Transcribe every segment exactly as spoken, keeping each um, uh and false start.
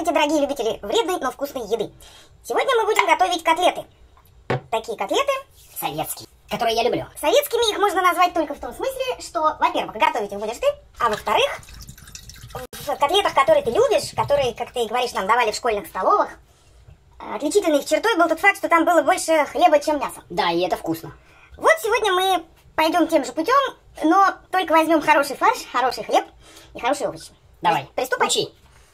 Здравствуйте, дорогие любители вредной, но вкусной еды. Сегодня мы будем готовить котлеты. Такие котлеты советские, которые я люблю. Советскими их можно назвать только в том смысле, что, во-первых, готовить их будешь ты, а во-вторых, в котлетах, которые ты любишь, которые, как ты говоришь, нам давали в школьных столовых, отличительной их чертой был тот факт, что там было больше хлеба, чем мяса. Да, и это вкусно. Вот сегодня мы пойдем тем же путем, но только возьмем хороший фарш, хороший хлеб и хорошие овощи. Давай, приступай. Учи.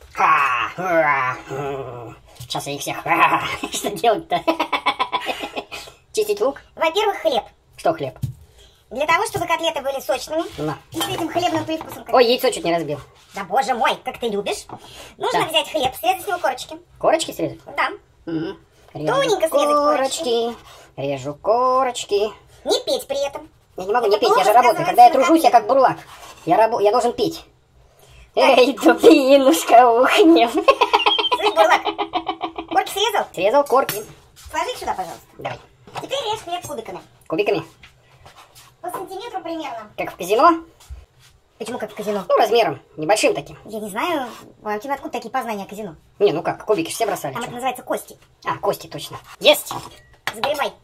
Сейчас я их всех... Что делать-то? Чистить лук? Во-первых, хлеб. Что хлеб? Для того, чтобы котлеты были сочными, На. и с этим хлебным привкусом... Ой, яйцо чуть не разбил. Да боже мой, как ты любишь. Нужно Да. взять хлеб, срезать с него корочки. Корочки срезать? Да. Угу. Режу Тоненько срезать корочки. Режу корочки. Не петь при этом. Я не могу Это не петь, я тоже же работаю. сказывается Когда я на тружусь, я котлетах. как бурлак. Я, рабо... я должен петь. Эй, дубинушка, ухнем. Слышь, бурлак, корки срезал? Срезал корки. Сложи их сюда, пожалуйста. Давай. Теперь режь хлеб кубиками. Кубиками. По сантиметру примерно. Как в казино. Почему как в казино? Ну, размером. Небольшим таким. Я не знаю, а у тебя откуда такие познания о казино? Не, ну как, кубики все бросали. Там чё? это называется кости. А, кости, точно. Есть! Сгребай.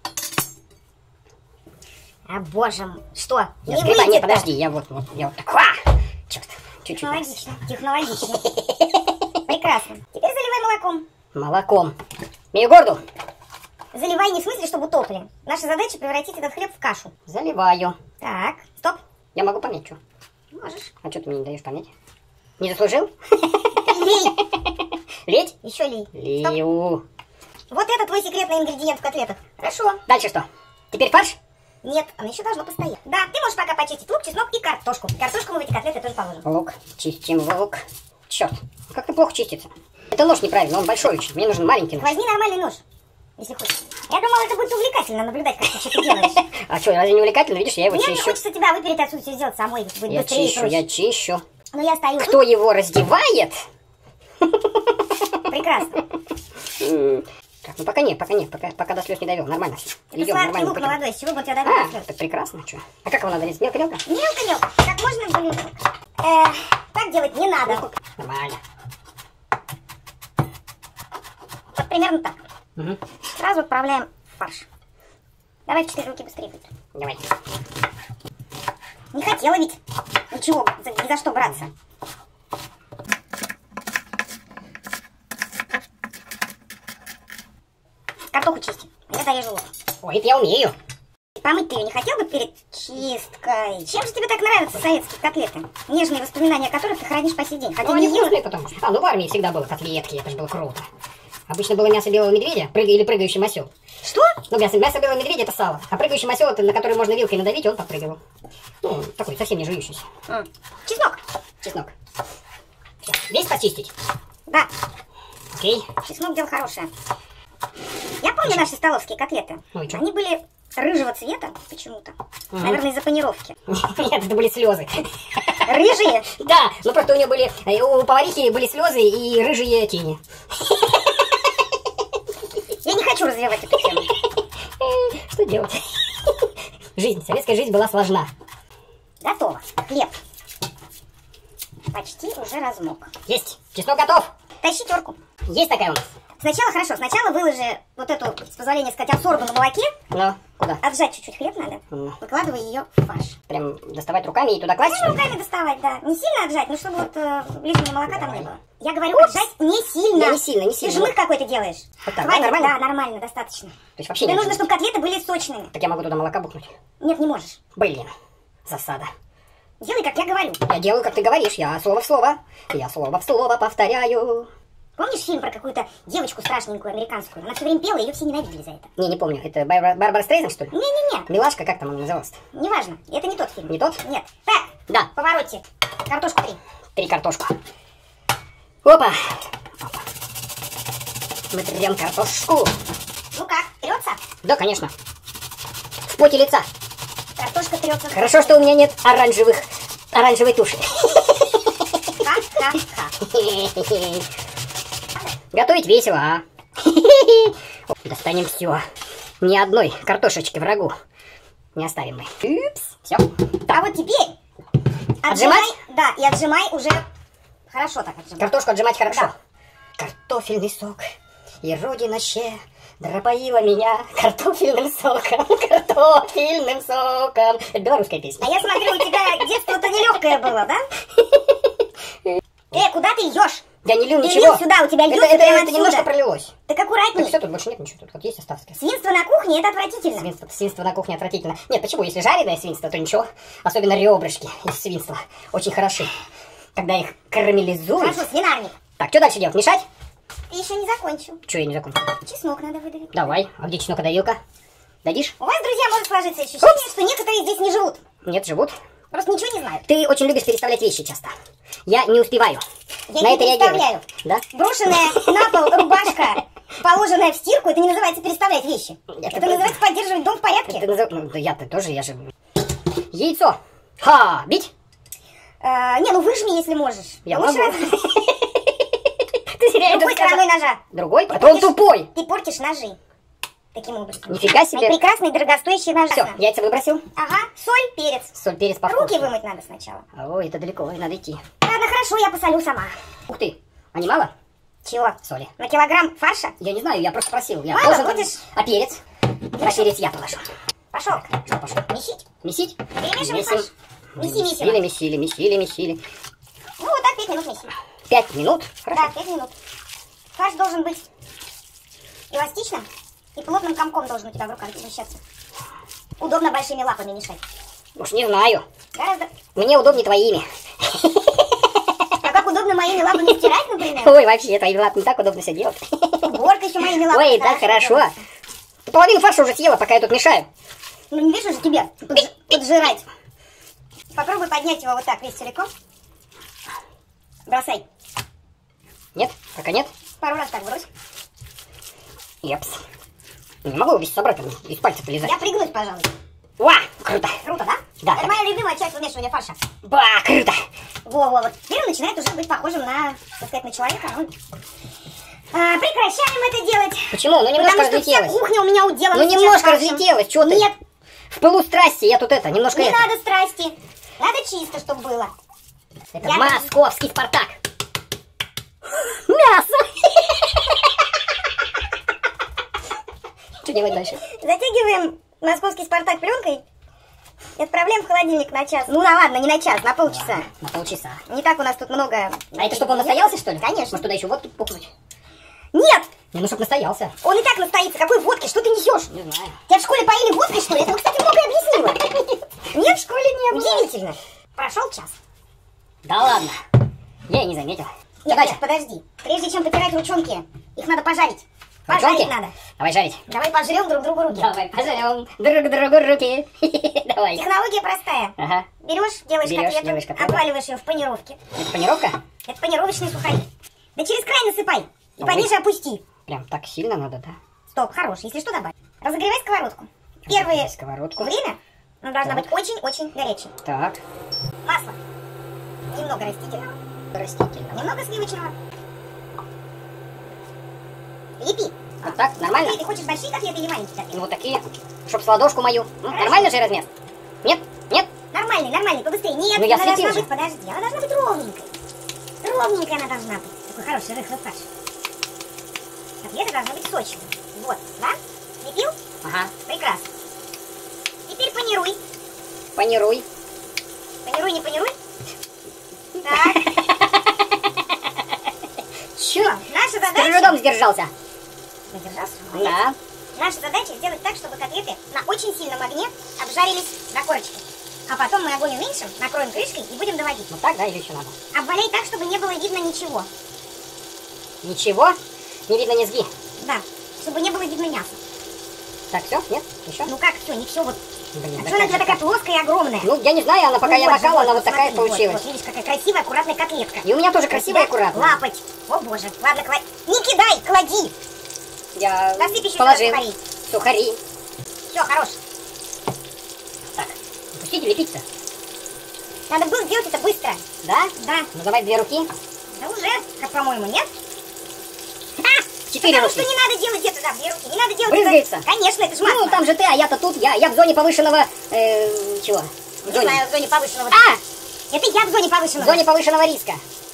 А боже мой, что? Я Не сгребаю. выйдет Нет, подожди, я вот, вот, я вот так. Ха! Черт, чуть-чуть. Технологично, технологично. Прекрасно. Теперь заливай молоком. Молоком. Мию-горду. Заливай не в смысле, чтобы утопли. Наша задача превратить этот хлеб в кашу. Заливаю. Так, стоп. Я могу понять, что. Можешь. А что ты мне не даешь понять? Не заслужил? Лей. Лить? Еще лей. Стоп. Лью. Вот это твой секретный ингредиент в котлетах. Хорошо. Дальше что? Теперь фарш? Нет, оно еще должно постоять. Да, ты можешь пока почистить лук, чеснок и картошку. Картошку мы в эти котлеты тоже положим. Лук. Чистим лук. Черт, как-то плохо чистится. Это нож неправильно, он большой очень. Мне нужен маленький нож. Возьми нормальный нож, если хочешь. Я думала, это будет увлекательно наблюдать, как ты что-то делаешь. А что, разве не увлекательно? Видишь, я его Мне не чищу. хочется тебя выпереть отсюда, все сделать самой. Будет Я быстрее и чищу, проще. я чищу. Ну я стою Кто его раздевает? тут. Прекрасно. Так, ну пока нет, пока нет, пока, пока до слез не довел. Нормально. Это Идем, сладкий нормально. лук пойдем. молодой, с чего бы у тебя довел А, до слез? так прекрасно, что? А как его надо резать? Мелко-мелко? Мелко-мелко, как можно более мелко. Э, так делать не надо. Нормально. Вот примерно так. Угу. Сразу отправляем в фарш. Давай в четыре руки быстрее будет. Давай. Не хотела ведь ничего, за, ни за что браться. Картоху чисти, я дорежу лук. Ой, это я умею. Помыть ты ее не хотел бы перед чисткой? Чем же тебе так нравятся советские котлеты? Нежные воспоминания о которых ты хранишь по сей день. Хотя Ну, не они ел. вкусные потому что. А, ну в армии всегда было котлетки, это же было круто. Обычно было мясо белого медведя прыг... или прыгающий осел. Что? Ну, мясо, мясо белого медведя это сало. А прыгающий осел, это на который можно вилкой надавить, и он подпрыгивал. Ну, такой совсем не жующийся. М. Чеснок. Чеснок. Всё. Весь почистить? Да, Окей. чеснок дело хорошее. Я помню наши столовские котлеты. Ну и чё? Они были рыжего цвета почему-то. Мгм. Наверное, из-за панировки. Нет, это были слезы. Рыжие? Да, ну просто у нее были, у поварихи были слезы и рыжие тени. Я не хочу развивать эту тему. Что делать? Жизнь, советская жизнь была сложна. Готово. Хлеб. Почти уже размок. Есть, чеснок готов. Тащи терку. Есть такая у нас. Сначала хорошо, сначала выложи вот эту, с позволения сказать, абсорбу на молоке. Ну, куда? Отжать чуть-чуть хлеб надо. Ну. Выкладывай ее в фарш. Прям доставать руками и туда класть? Можно руками доставать, да. Не сильно отжать, но чтобы вот э, лишнего молока там не было. Я говорю, отжать не сильно. Я не сильно, не Ты сильно. жмых какой-то делаешь. Вот так, да, Хватит, нормально? да, нормально, достаточно. То есть вообще Тебе не нужно, отжимать. чтобы котлеты были сочными. Так я могу туда молока бухнуть? Нет, не можешь. Блин, засада. Делай, как я говорю. Я делаю, как ты говоришь, я слово в слово. Я слово в слово повторяю. Помнишь фильм про какую-то девочку страшненькую, американскую? Она все время пела, ее все ненавидели за это. Не, не помню. Это Барбара, Барбара Стрейзен, что ли? Не-не-не, Милашка, как там она называлась-то? неважно. Это не тот фильм. Не тот? Нет. Так, Да. повороте. Картошку три. Три картошку. Опа. Опа. Мы трем картошку. Ну как, трется? Да, конечно. В поте лица. Картошка трется. Хорошо, что у меня нет оранжевых, оранжевой туши. Ха-ха-ха. Готовить весело, а? Достанем все. Ни одной картошечки врагу не оставим мы. Упс. Все. А вот теперь Отжимать? Да, и отжимай уже хорошо так отжимай. Картошку отжимать хорошо. Да. Кар- картофельный сок. И родина щедро поила меня картофельным соком, картофельным соком. Это белорусская песня. А я смотрю, у тебя детство-то нелегкое было, да? Э, куда ты льешь? Я не лил Ты ничего. лил сюда, у тебя это, льется это, прямо это отсюда. немножко пролилось. Так аккуратней. Так все, тут больше нет ничего, тут вот есть остатки. Свинство на кухне — это отвратительно. Свинство, свинство на кухне отвратительно. Нет, почему? Если жареное свинство, то ничего. Особенно ребрышки из свинства очень хороши. Когда их карамелизуют. Хорошо, свинарник. Так, что дальше делать? Мешать? Ты еще не закончил. Что я не закончил? Чеснок надо выдавить. Давай. А где чеснокодавилка? Дадишь? У вас, друзья, может сложиться ощущение, Упс. что некоторые здесь не живут. Нет, живут. Просто ничего не знают. Ты очень любишь переставлять вещи часто. Я не успеваю. Я на не это реагировать. переставляю. Да? Брошенная на пол рубашка, положенная в стирку, это не называется переставлять вещи. Это Это называется поддерживать дом в порядке. Это назов- ну, да я-то тоже, я же... Яйцо. Ха, бить? А, не, ну выжми, если можешь. Я Лучше могу. раз- Ты зря это Другой сказала. стороной ножа. Другой? Ты А то он портишь- тупой. Ты портишь ножи. Таким образом. Нифига себе. Они прекрасные, дорогостоящие ножи. Все, яйца выбросил. Ага, соль, перец. Соль, перец, по вкусу. Руки вымыть надо сначала. Ой, это далеко, надо идти. Ладно, хорошо, я посолю сама. Ух ты, а не мало Чего? соли? На килограмм фарша? Я не знаю, я просто спросил. Я Ладно, должен... будешь- А перец? А перец я положу. Пошел. Что пошел? Месить. Месить? Перемешивай Месим. фарш. Меси, меси. Месили, месили, месили, месили. Ну, вот так пять минут меси. Пять минут? Хорошо. Да, пять минут. Фарш должен быть эластичным и плотным комком должен у тебя в руках вмещаться. Удобно большими лапами мешать. Уж не знаю. Гораздо... Мне удобнее твоими. А как удобно моими лапами стирать, например? Ой, вообще, твоими лапами так удобно все делать. Уборка еще моими лапами. Ой, так хорошо. делается. Ты половину фарша уже съела, пока я тут мешаю. Ну, не вижу же тебе подж- поджирать. Попробуй поднять его вот так весь целиком. Бросай. Нет? Пока нет? Пару раз так брось. Епс. Не могу весь собрать, там, из пальцев полезать. Я пригнусь, пожалуй. Ва, круто. Круто, да? Да, Это так. моя любимая часть вымешивания фарша. Ба, круто. Во-во, вот теперь он начинает уже быть похожим на, так сказать, на человека. Ну, а, прекращаем это делать. Почему? Ну немножко Потому что вся разлетелось. кухня у меня уделана. Ну сейчас немножко фаршем. разлетелось, что ты? Нет, В пылу страсти я тут это, немножко не это. надо страсти. Надо чисто, чтобы было. Это Я- московский Спартак. Мясо. Что делать дальше? Затягиваем московский Спартак пленкой и отправляем в холодильник на час. Ну, да ладно, не на час, на полчаса. На полчаса. Не так у нас тут много... А это чтобы он настоялся, что ли? Конечно. Может, туда еще водки пухнуть? Нет! Не, ну, чтобы настоялся. Он и так настоится. Какой водки? Что ты несешь? Не знаю. Тебя в школе поили водкой, что ли? Это, кстати, многое объяснило. Нет, в школе не было. Удивительно. Прошел час. Да ладно. Я и не заметил. Что Нет, дальше? нет, подожди. Прежде чем потирать ручонки, их надо пожарить. Ручонки? Пожарить надо. Давай жарить. Давай пожрем друг другу руки. Давай пожарим друг другу руки. Давай. Технология простая. Ага. Берешь, делаешь Берешь, котлету, делаешь котлету. обваливаешь ее в панировке. Это панировка? Это панировочные сухари. Да через край насыпай. И Ой. пониже опусти. Прям так сильно надо, да? Стоп, хорош. Если что, добавь. Разогревай сковородку. Первое Сковородку. время она должна Так. быть очень-очень горячей. Так. Масло. Немного растительного. Растительного. Немного сливочного. Лепи. Вот так? Нормально? Ты хочешь большие котлеты или маленькие котлеты? Ну вот такие, чтоб с ладошку мою. Ну, Хорошо. нормально же размер? Нет? Нет? Нормальный, нормальный, побыстрее. Нет, Ну, я она должна слепил же. быть, подожди, она должна быть ровненькой. Ровненькая она должна быть. Такой хороший рыхлый фарш. Котлета должна быть сочной. Вот, да? Лепил? Ага. Прекрасно. Теперь панируй. Панируй. Панируй, не панируй. Так, Чё? наша С задача... трудом сдержался. Задержался? Да. Наша задача сделать так, чтобы котлеты на очень сильном огне обжарились до корочки. А потом мы огонь уменьшим, накроем крышкой и будем доводить. Вот так, да, или еще надо? Обваляй так, чтобы не было видно ничего. Ничего? Не видно низги. Да, чтобы не было видно мяса. Так, все? Нет? Еще? Ну как все, не все вот. Блин, А да что она у как тебя же такая так? плоская и огромная? Ну, я не знаю, она пока Ну, я вот же, макала, она вот посмотри, такая вот, получилась. Вот, видишь, какая красивая, аккуратная котлетка. И у меня тоже красивая и аккуратная. Лапать. О боже, ладно, клади. Не кидай, клади. Я Насыпь еще положил. сюда сухари. Сухари. Все, хорош. Так, пустите лепиться. Надо было сделать это быстро. Да? Да. Ну, давай две руки. Да уже, как по-моему, нет? Четыре Потому руки. что не надо делать это, да, две руки. Не надо делать Брызгается? это. Конечно, это ж масло. Ну, там же ты, а я-то тут. Я, я в зоне повышенного... э, чего? В Не зоне. знаю, в зоне повышенного. А! Это я в зоне В повышенного. зоне повышенного риска.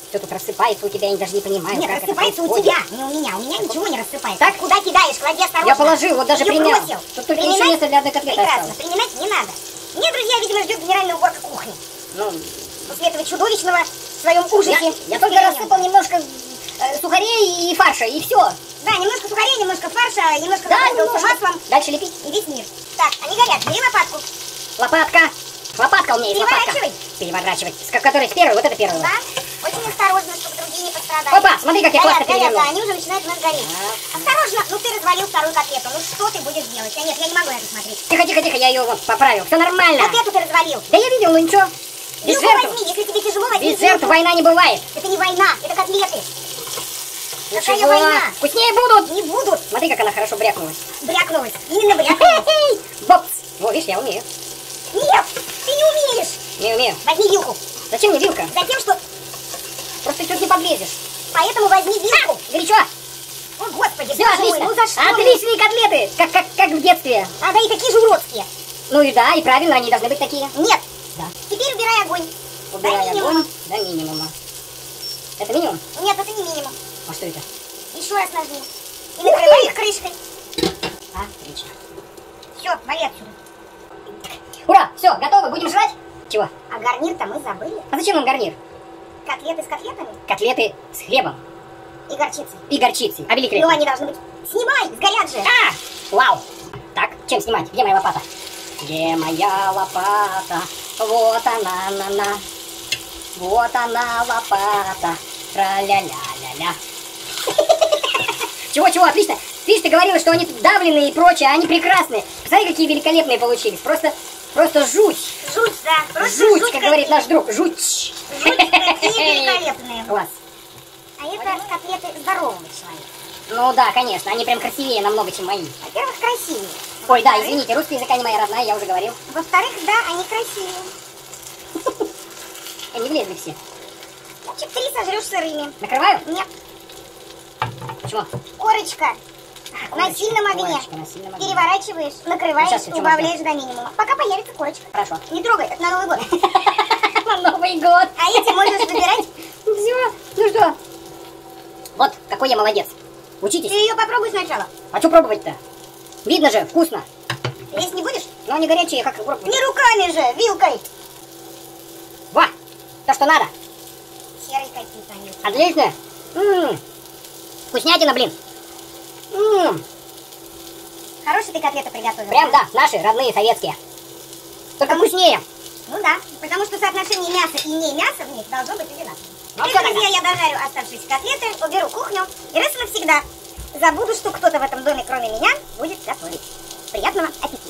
Все тут рассыпается у тебя, я даже не понимаю, Нет, как рассыпается это у тебя, происходит. не у меня. У меня ничего не рассыпается. Так? Куда кидаешь? Клади осторожно. Я положил, вот даже Её примял. бросил. Тут только Приминать? еще место для одной котлеты Прекрасно, осталось. приминать не надо. Мне, друзья, видимо, ждет генеральная уборка кухни. Ну, После этого чудовищного в своем ужасе. я, я только рассыпал немножко э, сухарей и фарша, и все. Да, немножко сухарей, немножко фарша, немножко Да, запачкался немножко. маслом. Дальше лепить. И весь мир. Так, они горят. Бери лопатку. Лопатка. Лопатка у меня есть, лопатка. Переворачивай. Переворачивать. С которой первый, вот это первый. Да. Очень осторожно, чтобы другие не пострадали. Опа, смотри, как я горят, классно горят, перевернул. да, они уже начинают у нас гореть. А. Осторожно, ну ты развалил вторую котлету. Ну что ты будешь делать? А нет, я не могу это смотреть. Тихо, тихо, тихо, я ее вот поправил. Все нормально. Котлету ты развалил. Да я видел, ну ничего. Без Вилку жертв. возьми, если тебе тяжело, возьми Без жертв вилку. война не бывает. Это не война, это котлеты. Какая Ничего. война? Вкуснее будут. Не будут. Смотри, как она хорошо брякнулась. Брякнулась. Именно брякнулась. Бопс. О, видишь, я умею. Нет, ты не умеешь. Не умею. Возьми вилку. Зачем мне вилка? Затем, что... Просто чуть не подлезешь. Поэтому возьми вилку. Горячо. О, господи, Все, боже мой, отлично. ну за что? Отличные котлеты. Как, как, как в детстве. А, да и такие же уродские. Ну и да, и правильно, они должны быть такие. Нет. Да. Теперь убирай огонь. Убирай До минимума. огонь до минимума. Это минимум? Нет, это не минимум. А что это? Еще раз нажми. И накрывай их крышкой. Отлично. Все, вали отсюда. Ура, все, готово, будем жрать? Чего? А гарнир-то мы забыли. А зачем нам гарнир? Котлеты с котлетами Котлеты с хлебом и горчицей. и горчицей. А великолепно. Ну, они должны быть... Снимай, сгорят же. А! Вау! Так, чем снимать? Где моя лопата? Где моя лопата? Вот она, на, на. Вот она, лопата. Тра-ля-ля-ля-ля. Чего-чего, отлично. Видишь, ты говорила, что они давленные и прочее, а они прекрасные. Посмотри, какие великолепные получились. Просто, просто жуть. Жуть, да. Просто Жуть, жуть как говорит какие. наш друг. Жуть. Жуть, какие великолепные. Класс. А это котлеты здорового человека. Ну да, конечно, они прям красивее намного, чем мои. Во-первых, красивее. Ой, да, извините, русский язык не моя родная, я уже говорил. Во-вторых, да, они красивее. Они влезли все. Значит, три сожрешь сырыми. Накрываю? Нет. Почему? Корочка. А, На корочка, сильном огне. корочка, на сильном огне. Переворачиваешь, накрываешь, Сейчас я чё убавляешь до минимума. Пока появится корочка. Хорошо. Не трогай, это на Новый год. На Новый год. А эти можешь выбирать. Все, ну что? Вот, какой я молодец. Учитесь. Ты ее попробуй сначала. А что пробовать-то? Видно же, вкусно. Есть не будешь? Но они горячие, как их пробовать? Не руками же, вилкой. Во, то, что надо. Серые какие-то они. Отлично. М-м. Вкуснятина, блин. М-м. Хорошие ты котлеты приготовила. Прям, да, наши, родные, советские. Только вкуснее. Ну да, потому что соотношение мяса и не мяса в них должно быть одинаково. Ну, Теперь, всё друзья, я дожарю оставшиеся котлеты, уберу кухню и раз и навсегда забуду, что кто-то в этом доме, кроме меня, будет готовить. Приятного аппетита!